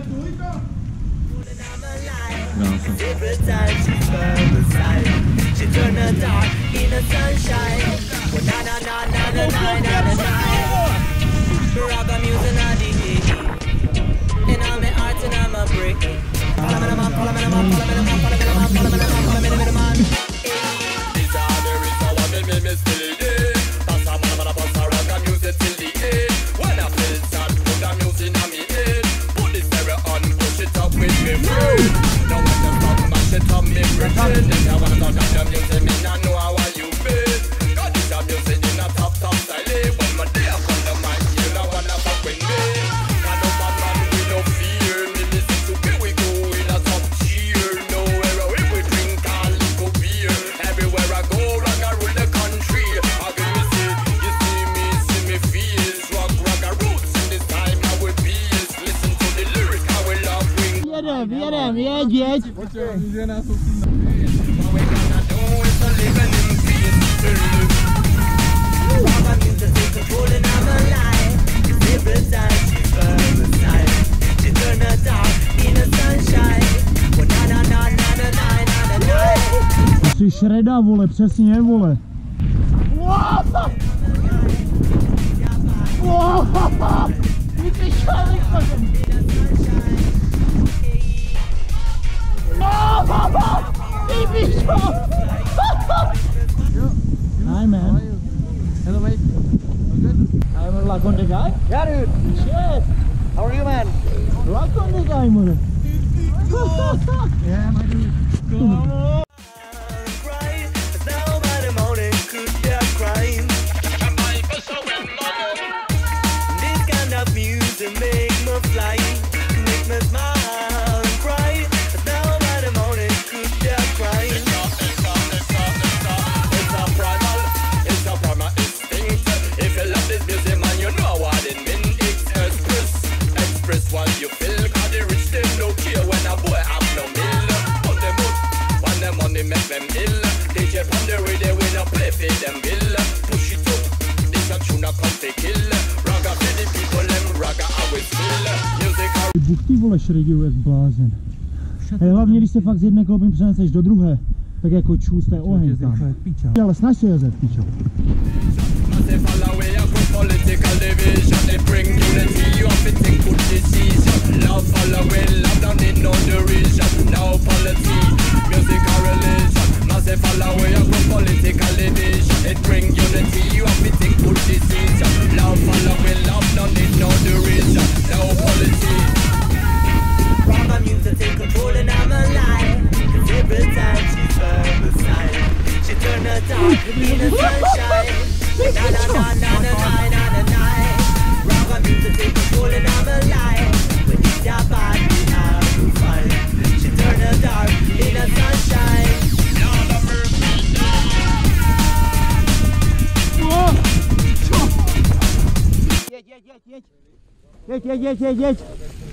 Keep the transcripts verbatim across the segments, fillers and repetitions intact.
Jedem, jedem, jedź, jedź. Jsi šreda, vole, přesně, vole. Hi man. Hello mate. All good? I'm Lakonde guy. Yeah dude. Shit. How are you man? Lakonde guy man. Yeah my dude. Come on. Buchtý vole šrediu jak blázen. Hej, hlavně když se fakt z jedné koupím přeneseš do druhé, tak jako čůst, to je oheň tam. Ale snaž se jezet, pičo. Jedź, jedź, jedź, jedź, jedź.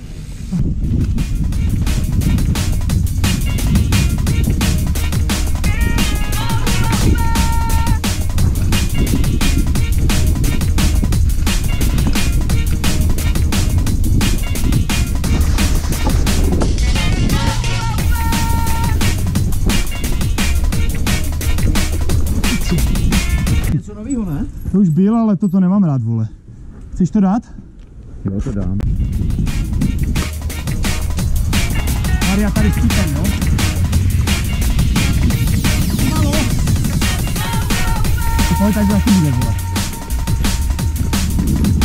Něco novýho, ne? To už bylo, ale toto nemám rád, vole. Chceš to dát? Jo, to dám. Maria tady stítem, no? Malo. Pojď, tak to asi bude, vole.